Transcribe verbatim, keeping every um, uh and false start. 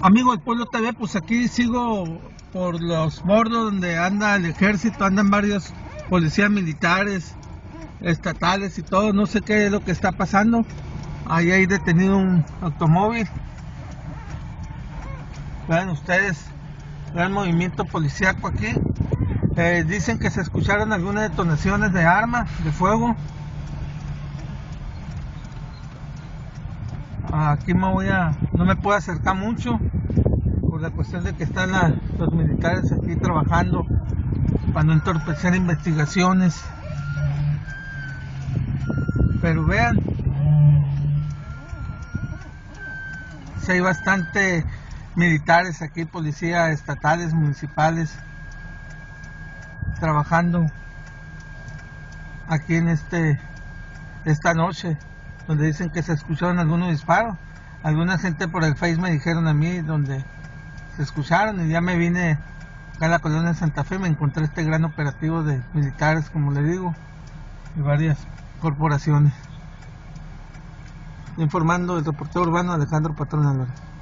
Amigo del Pueblo T V, pues aquí sigo por los bordos donde anda el ejército, andan varios policías militares, estatales y todo, no sé qué es lo que está pasando. Ahí hay detenido un automóvil. Vean ustedes, vean el movimiento policíaco aquí. Eh, dicen que se escucharon algunas detonaciones de arma, de fuego. Aquí me voy a, no me puedo acercar mucho por la cuestión de que están la, los militares aquí trabajando para no entorpecer investigaciones. Pero vean, si hay bastante militares aquí, policías estatales, municipales, trabajando aquí en este esta noche, donde dicen que se escucharon algunos disparos. Alguna gente por el Face me dijeron a mí donde se escucharon, y ya me vine acá a la colonia de Santa Fe, me encontré este gran operativo de militares, como le digo, y varias corporaciones. Informando el reportero urbano Alejandro Patrón Álvarez.